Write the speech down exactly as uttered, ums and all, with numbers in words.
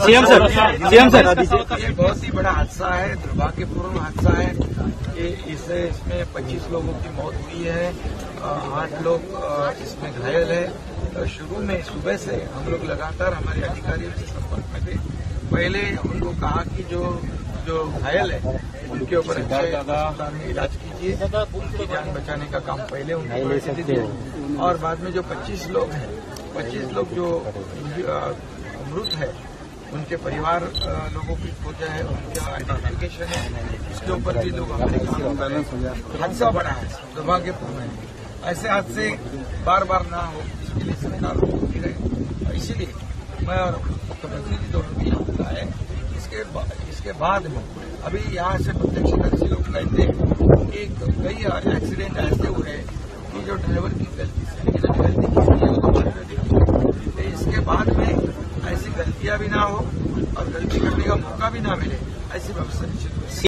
CM sir CM sir ये बहुत ही बड़ा हादसा है, दुर्भाग्यपूर्ण हादसा है। ये इससे इसमें पच्चीस लोगों की मौत हुई है, आठ लोग इसमें घायल है। शुरू में सुबह से हम लोग लगातार हमारे अधिकारियों से संपर्क में थे। पहले उनको कहा कि जो जो घायल है उनके ऊपर अच्छे अस्पताल में इलाज कीजिए, उनकी जान बचाने का काम पहले उनको ले सकते हो। और बाद में जो पच्चीस लोग हैं, पच्चीस लोग जो मृत है, उनके परिवार लोगों की खोज है, उनका आइडेंटिफिकेशन है, इसके ऊपर भी लोग हमारे काम कर रहे हैं। हादसा बड़ा है, दुर्भाग्यपूर्ण है। ऐसे हादसे बार बार ना हो, इसके लिए सरकार होती रहे। इसीलिए मैं और मुख्यमंत्री जी दोनों की यात्रा है। इसके इसके बाद में अभी यहाँ से प्रत्यक्षदर्शी लोग कहते हैं कि कई एक्सीडेंट ऐसे हुए हैं कि जो ड्राइवर की गलती से, लेकिन गलती किसकी है वो तो बाद में देखिए। इसके बाद में ऐसी गलतियां भी ना हो और गलती करने का मौका भी ना मिले, ऐसी व्यवस्था निश्चित